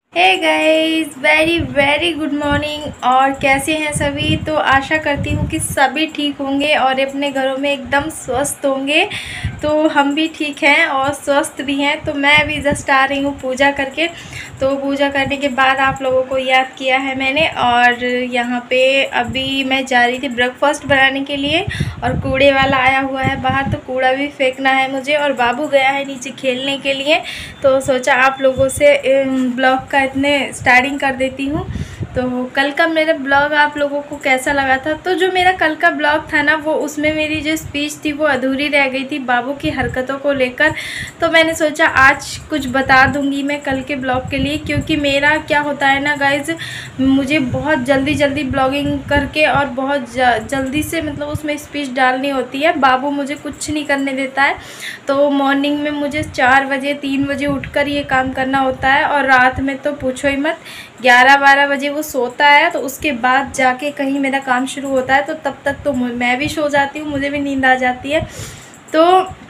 हे guys, very very good morning. और कैसे हैं सभी? तो आशा करती हूँ कि सभी ठीक होंगे और अपने घरों में एकदम स्वस्थ होंगे। तो हम भी ठीक हैं और स्वस्थ भी हैं। तो मैं अभी जस्ट आ रही हूँ पूजा करके। तो पूजा करने के बाद आप लोगों को याद किया है मैंने। और यहाँ पे अभी मैं जा रही थी ब्रेकफास्ट बनाने के लिए और कूड़े वाला आया हुआ है बाहर, तो कूड़ा भी फेंकना है मुझे। और बाबू गया है नीचे खेलने के लिए। तो सोचा आप लोगों से ब्लॉग का इतने स्टार्टिंग कर देती हूँ। तो कल का मेरा ब्लॉग आप लोगों को कैसा लगा था? तो जो मेरा कल का ब्लॉग था ना, वो उसमें मेरी जो स्पीच थी वो अधूरी रह गई थी बाबू की हरकतों को लेकर। तो मैंने सोचा आज कुछ बता दूंगी मैं कल के ब्लॉग के लिए, क्योंकि मेरा क्या होता है ना गाइज, मुझे बहुत जल्दी जल्दी ब्लॉगिंग करके और बहुत जल्दी से मतलब उसमें स्पीच डालनी होती है। बाबू मुझे कुछ नहीं करने देता है। तो मॉर्निंग में मुझे 4 बजे 3 बजे उठकर ये काम करना होता है और रात में तो पूछो ही मत, 11-12 बजे वो सोता है। तो उसके बाद जाके कहीं मेरा काम शुरू होता है। तो तब तक तो मैं भी सो जाती हूँ, मुझे भी नींद आ जाती है। तो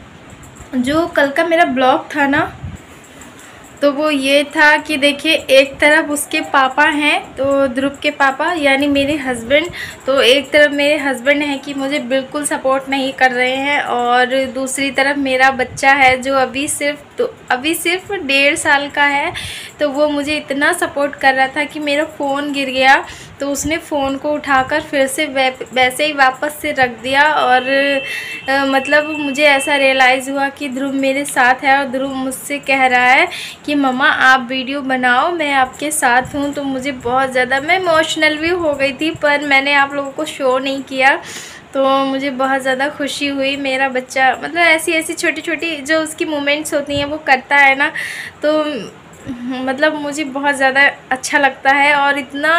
जो कल का मेरा ब्लॉग था ना, तो वो ये था कि देखिए, एक तरफ उसके पापा हैं, तो ध्रुव के पापा यानी मेरे हस्बैंड। तो एक तरफ मेरे हस्बैंड हैं कि मुझे बिल्कुल सपोर्ट नहीं कर रहे हैं, और दूसरी तरफ मेरा बच्चा है जो अभी सिर्फ 1.5 साल का है। तो वो मुझे इतना सपोर्ट कर रहा था कि मेरा फ़ोन गिर गया तो उसने फ़ोन को उठाकर फिर से वैसे ही वापस से रख दिया। और मतलब मुझे ऐसा रियलाइज़ हुआ कि ध्रुव मेरे साथ है और ध्रुव मुझसे कह रहा है कि मम्मा आप वीडियो बनाओ, मैं आपके साथ हूँ। तो मुझे बहुत ज़्यादा, मैं इमोशनल भी हो गई थी, पर मैंने आप लोगों को शो नहीं किया। तो मुझे बहुत ज़्यादा खुशी हुई। मेरा बच्चा मतलब ऐसी ऐसी छोटी छोटी जो उसकी मोमेंट्स होती हैं वो करता है ना, तो मतलब मुझे बहुत ज़्यादा अच्छा लगता है और इतना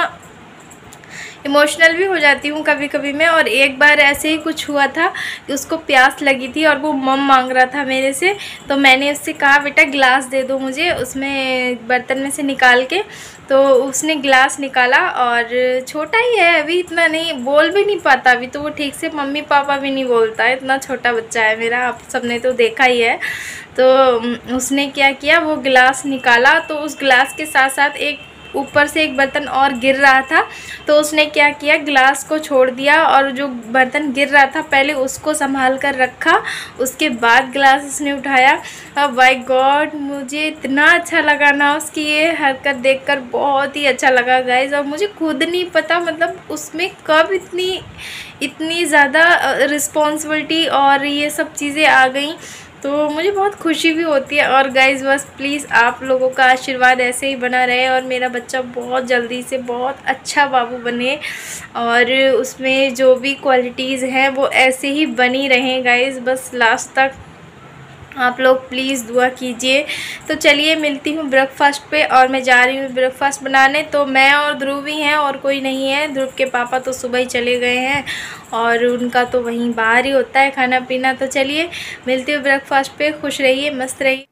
इमोशनल भी हो जाती हूँ कभी कभी मैं। और एक बार ऐसे ही कुछ हुआ था कि उसको प्यास लगी थी और वो मम मांग रहा था मेरे से। तो मैंने उससे कहा बेटा गिलास दे दो मुझे, उसमें बर्तन में से निकाल के। तो उसने गिलास निकाला, और छोटा ही है अभी, इतना नहीं बोल भी नहीं पाता अभी। तो वो ठीक से मम्मी पापा भी नहीं बोलता है, इतना छोटा बच्चा है मेरा, आप सबने तो देखा ही है। तो उसने क्या किया, वो गिलास निकाला तो उस गिलास के साथ साथ एक ऊपर से एक बर्तन और गिर रहा था। तो उसने क्या किया, गिलास को छोड़ दिया और जो बर्तन गिर रहा था पहले उसको संभाल कर रखा, उसके बाद गिलास उसने उठाया। अब बाय गॉड, मुझे इतना अच्छा लगा ना उसकी ये हरकत देखकर, बहुत ही अच्छा लगा गाइज। और मुझे खुद नहीं पता मतलब उसमें कब इतनी इतनी ज़्यादा रिस्पॉन्सिबिलिटी और ये सब चीज़ें आ गई। तो मुझे बहुत खुशी भी होती है। और गाइज़ बस प्लीज़ आप लोगों का आशीर्वाद ऐसे ही बना रहे और मेरा बच्चा बहुत जल्दी से बहुत अच्छा बाबू बने, और उसमें जो भी क्वालिटीज़ हैं वो ऐसे ही बनी रहें गाइज़। बस लास्ट तक आप लोग प्लीज़ दुआ कीजिए। तो चलिए मिलती हूँ ब्रेकफास्ट पे, और मैं जा रही हूँ ब्रेकफास्ट बनाने। तो मैं और ध्रुव ही हैं और कोई नहीं है। ध्रुव के पापा तो सुबह ही चले गए हैं और उनका तो वहीं बाहर ही होता है खाना पीना। तो चलिए मिलती हूँ ब्रेकफास्ट पे, खुश रहिए, मस्त रहिए।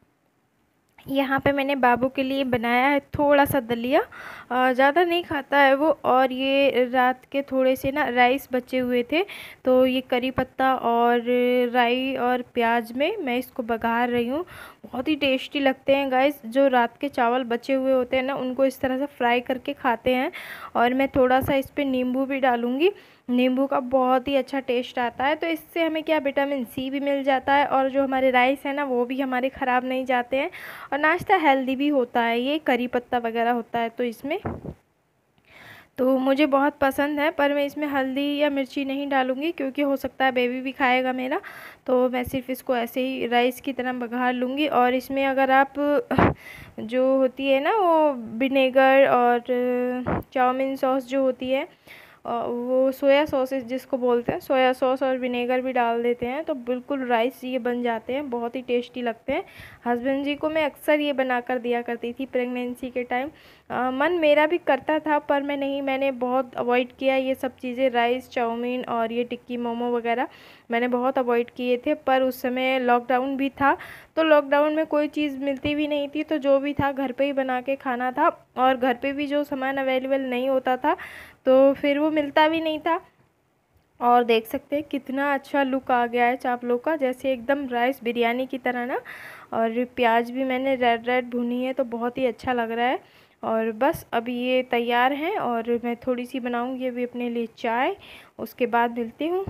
यहाँ पे मैंने बाबू के लिए बनाया है थोड़ा सा दलिया, ज़्यादा नहीं खाता है वो। और ये रात के थोड़े से ना राइस बचे हुए थे, तो ये करी पत्ता और राई और प्याज में मैं इसको बघार रही हूँ। बहुत ही टेस्टी लगते हैं गाइस। जो रात के चावल बचे हुए होते हैं ना, उनको इस तरह से फ्राई करके खाते हैं। और मैं थोड़ा सा इस पर नींबू भी डालूँगी, नींबू का बहुत ही अच्छा टेस्ट आता है। तो इससे हमें क्या, विटामिन सी भी मिल जाता है, और जो हमारे राइस है ना वो भी हमारे ख़राब नहीं जाते हैं, और नाश्ता हेल्दी भी होता है। ये करी पत्ता वगैरह होता है तो इसमें, तो मुझे बहुत पसंद है। पर मैं इसमें हल्दी या मिर्ची नहीं डालूँगी क्योंकि हो सकता है बेबी भी खाएगा मेरा। तो मैं सिर्फ इसको ऐसे ही राइस की तरह बघार लूँगी। और इसमें अगर आप जो होती है ना वो विनेगर और चाउमीन सॉस जो होती है, वो सोया सॉस जिसको बोलते हैं, सोया सॉस और विनेगर भी डाल देते हैं, तो बिल्कुल राइस ये बन जाते हैं, बहुत ही टेस्टी लगते हैं। हस्बैंड जी को मैं अक्सर ये बना कर दिया करती थी प्रेगनेंसी के टाइम। मन मेरा भी करता था पर मैंने बहुत अवॉइड किया ये सब चीज़ें, राइस चाउमीन और ये टिक्की मोमो वगैरह मैंने बहुत अवॉइड किए थे। पर उस समय लॉकडाउन भी था, तो लॉकडाउन में कोई चीज़ मिलती भी नहीं थी, तो जो भी था घर पे ही बना के खाना था। और घर पे भी जो सामान अवेलेबल नहीं होता था तो फिर वो मिलता भी नहीं था, और देख सकते हैं कितना अच्छा लुक आ गया है चावलों का, जैसे एकदम राइस बिरयानी की तरह ना। और प्याज भी मैंने रेड रेड भुनी है तो बहुत ही अच्छा लग रहा है। और बस अभी ये तैयार हैं और मैं थोड़ी सी बनाऊंगी अभी अपने लिए चाय, उसके बाद मिलती हूँ।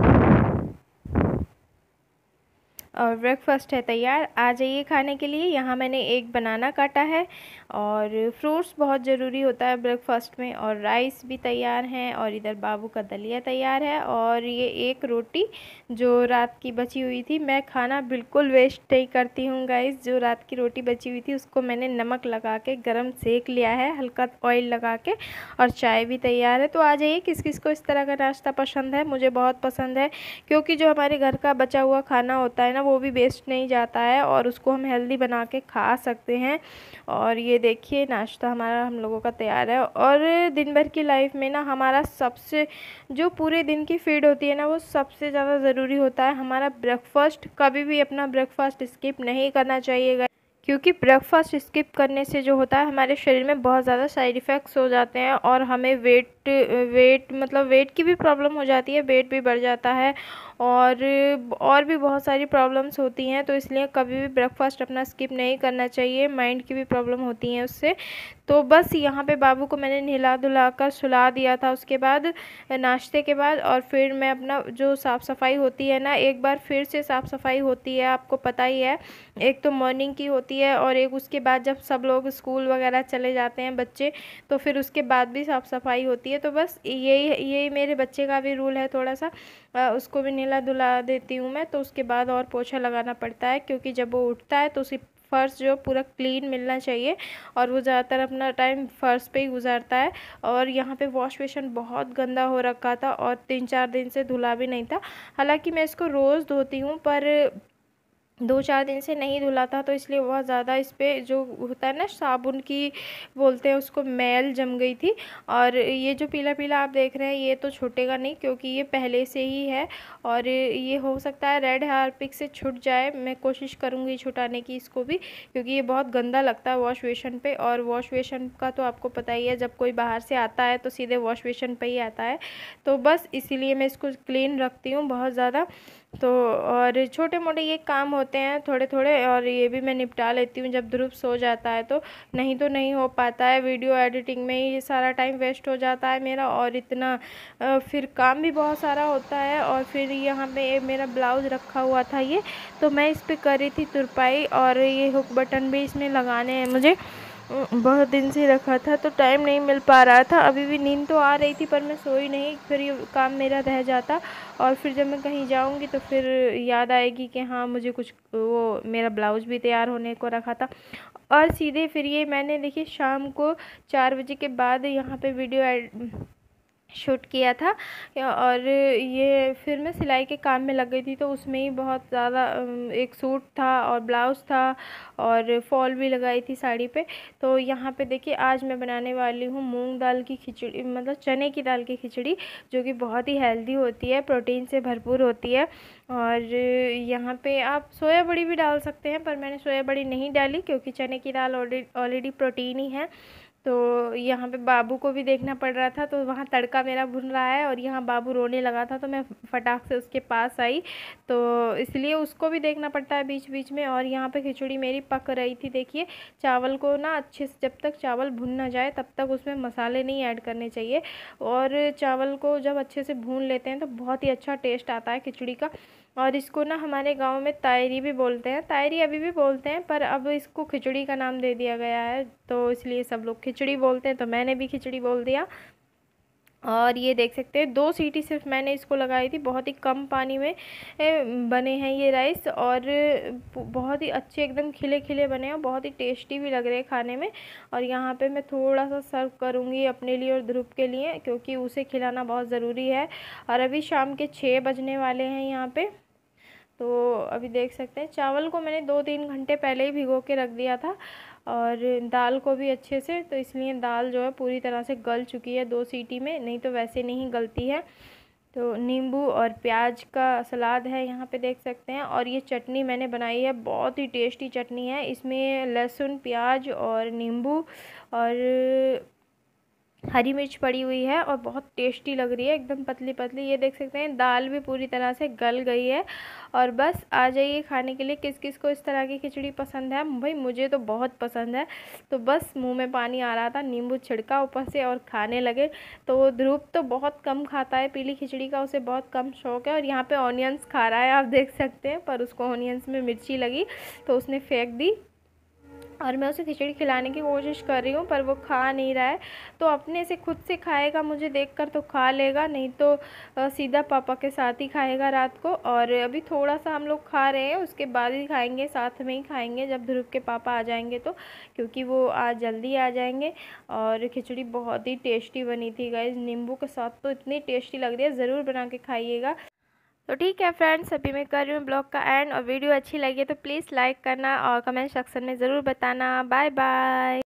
और ब्रेकफास्ट है तैयार, आ जाइए खाने के लिए। यहाँ मैंने एक बनाना काटा है और फ्रूट्स बहुत ज़रूरी होता है ब्रेकफास्ट में। और राइस भी तैयार हैं और इधर बाबू का दलिया तैयार है। और ये एक रोटी जो रात की बची हुई थी, मैं खाना बिल्कुल वेस्ट नहीं करती हूँ गाइस। जो रात की रोटी बची हुई थी उसको मैंने नमक लगा के गरम सेक लिया है, हल्का ऑयल लगा के। और चाय भी तैयार है। तो आ जाइए, किस किस को इस तरह का नाश्ता पसंद है, मुझे बहुत पसंद है। क्योंकि जो हमारे घर का बचा हुआ खाना होता है ना, वो भी वेस्ट नहीं जाता है और उसको हम हेल्दी बना के खा सकते हैं। और ये देखिए नाश्ता हमारा हम लोगों का तैयार है। और दिन भर की लाइफ में ना हमारा सबसे जो पूरे दिन की फीड होती है ना, वो सबसे ज़्यादा ज़रूरी होता है हमारा ब्रेकफास्ट। कभी भी अपना ब्रेकफास्ट स्किप नहीं करना चाहिए, क्योंकि ब्रेकफास्ट स्किप करने से जो होता है हमारे शरीर में बहुत ज़्यादा साइड इफ़ेक्ट्स हो जाते हैं और हमें वेट मतलब वेट की भी प्रॉब्लम हो जाती है, वेट भी बढ़ जाता है। और भी बहुत सारी प्रॉब्लम्स होती हैं। तो इसलिए कभी भी ब्रेकफास्ट अपना स्किप नहीं करना चाहिए, माइंड की भी प्रॉब्लम होती हैं उससे। तो बस यहाँ पे बाबू को मैंने नहला धुला कर सुला दिया था उसके बाद, नाश्ते के बाद। और फिर मैं अपना जो साफ़ सफाई होती है ना, एक बार फिर से साफ़ सफाई होती है, आपको पता ही है। एक तो मॉर्निंग की होती है और एक उसके बाद जब सब लोग स्कूल वगैरह चले जाते हैं बच्चे, तो फिर उसके बाद भी साफ़ सफाई होती है। तो बस यही मेरे बच्चे का भी रूल है थोड़ा सा, उसको भी नहला धुला देती हूँ मैं। तो उसके बाद और पोछा लगाना पड़ता है, क्योंकि जब वो उठता है तो उसे फ़र्श जो पूरा क्लीन मिलना चाहिए। और वो ज़्यादातर अपना टाइम फ़र्श पे ही गुजारता है। और यहाँ पे वॉश बेसिन बहुत गंदा हो रखा था और 3-4 दिन से धुला भी नहीं था। हालांकि मैं इसको रोज़ धोती हूँ, पर 2-4 दिन से नहीं धुला था, तो इसलिए बहुत ज़्यादा इस पर जो होता है ना साबुन की बोलते हैं उसको, मैल जम गई थी। और ये जो पीला पीला आप देख रहे हैं ये तो छूटेगा नहीं, क्योंकि ये पहले से ही है। और ये हो सकता है रेड हार्पिक से छूट जाए, मैं कोशिश करूँगी छुटाने की इसको भी, क्योंकि ये बहुत गंदा लगता है वॉश बेसिन पे। और वॉश बेसिन का तो आपको पता ही है, जब कोई बाहर से आता है तो सीधे वॉश बेसिन पे ही आता है। तो बस इसीलिए मैं इसको क्लीन रखती हूँ बहुत ज़्यादा। तो और छोटे मोटे ये काम होते हैं थोड़े थोड़े, और ये भी मैं निपटा लेती हूँ जब ध्रुव सो जाता है तो। नहीं तो नहीं हो पाता है, वीडियो एडिटिंग में ही सारा टाइम वेस्ट हो जाता है मेरा। और इतना फिर काम भी बहुत सारा होता है। और फिर यहाँ पे मेरा ब्लाउज़ रखा हुआ था ये, तो मैं इस पर कर रही थी तुरपाई। और ये हुक बटन भी इसमें लगाने हैं मुझे, बहुत दिन से रखा था तो टाइम नहीं मिल पा रहा था। अभी भी नींद तो आ रही थी पर मैं सोई नहीं, फिर ये काम मेरा रह जाता। और फिर जब मैं कहीं जाऊंगी तो फिर याद आएगी कि हाँ मुझे कुछ वो मेरा ब्लाउज़ भी तैयार होने को रखा था। और सीधे फिर ये मैंने देखिए शाम को 4 बजे के बाद यहाँ पे वीडियो शूट किया था। और ये फिर मैं सिलाई के काम में लग गई थी, तो उसमें ही बहुत ज़्यादा एक सूट था और ब्लाउज़ था और फॉल भी लगाई थी साड़ी पे। तो यहाँ पे देखिए आज मैं बनाने वाली हूँ मूंग दाल की खिचड़ी, मतलब चने की दाल की खिचड़ी, जो कि बहुत ही हेल्दी होती है, प्रोटीन से भरपूर होती है। और यहाँ पे आप सोया बड़ी भी डाल सकते हैं, पर मैंने सोया बड़ी नहीं डाली, क्योंकि चने की दाल ऑलरेडी प्रोटीन ही है। तो यहाँ पे बाबू को भी देखना पड़ रहा था, तो वहाँ तड़का मेरा भुन रहा है और यहाँ बाबू रोने लगा था, तो मैं फटाक से उसके पास आई। तो इसलिए उसको भी देखना पड़ता है बीच बीच में। और यहाँ पे खिचड़ी मेरी पक रही थी। देखिए चावल को ना अच्छे से, जब तक चावल भुन ना जाए तब तक उसमें मसाले नहीं ऐड करने चाहिए। और चावल को जब अच्छे से भून लेते हैं तो बहुत ही अच्छा टेस्ट आता है खिचड़ी का। और इसको ना हमारे गांव में तायरी भी बोलते हैं, तायरी अभी भी बोलते हैं, पर अब इसको खिचड़ी का नाम दे दिया गया है, तो इसलिए सब लोग खिचड़ी बोलते हैं, तो मैंने भी खिचड़ी बोल दिया। और ये देख सकते हैं 2 सीटी सिर्फ मैंने इसको लगाई थी, बहुत ही कम पानी में बने हैं ये राइस। और बहुत ही अच्छे एकदम खिले खिले बने हैं, बहुत ही टेस्टी भी लग रहे हैं खाने में। और यहाँ पे मैं थोड़ा सा सर्व करूँगी अपने लिए और ध्रुव के लिए, क्योंकि उसे खिलाना बहुत ज़रूरी है। और अभी शाम के 6 बजने वाले हैं यहाँ पे। तो अभी देख सकते हैं चावल को मैंने 2-3 घंटे पहले ही भिगो के रख दिया था, और दाल को भी अच्छे से, तो इसलिए दाल जो है पूरी तरह से गल चुकी है 2 सीटी में, नहीं तो वैसे नहीं गलती है। तो नींबू और प्याज का सलाद है यहाँ पे देख सकते हैं। और ये चटनी मैंने बनाई है, बहुत ही टेस्टी चटनी है, इसमें लहसुन प्याज और नींबू और हरी मिर्च पड़ी हुई है और बहुत टेस्टी लग रही है, एकदम पतली पतली। ये देख सकते हैं दाल भी पूरी तरह से गल गई है। और बस आ जाइए खाने के लिए। किस किस को इस तरह की खिचड़ी पसंद है? भाई मुझे तो बहुत पसंद है। तो बस मुंह में पानी आ रहा था, नींबू छिड़का ऊपर से और खाने लगे। तो ध्रुव तो बहुत कम खाता है पीली खिचड़ी का, उसे बहुत कम शौक है। और यहाँ पे ऑनियंस खा रहा है, आप देख सकते हैं, पर उसको ऑनियंस में मिर्ची लगी तो उसने फेंक दी। और मैं उसे खिचड़ी खिलाने की कोशिश कर रही हूँ पर वो खा नहीं रहा है। तो अपने से खुद से खाएगा, मुझे देखकर तो खा लेगा, नहीं तो सीधा पापा के साथ ही खाएगा रात को। और अभी थोड़ा सा हम लोग खा रहे हैं, उसके बाद ही खाएंगे, साथ में ही खाएंगे जब ध्रुव के पापा आ जाएंगे तो, क्योंकि वो आज जल्दी आ जाएंगे। और खिचड़ी बहुत ही टेस्टी बनी थी गाइस, नींबू के साथ तो इतनी टेस्टी लग रही है, ज़रूर बना के खाइएगा। तो ठीक है फ्रेंड्स, अभी मैं कर रही हूँ ब्लॉग का एंड। और वीडियो अच्छी लगी तो प्लीज़ लाइक करना और कमेंट सेक्शन में ज़रूर बताना। Bye bye.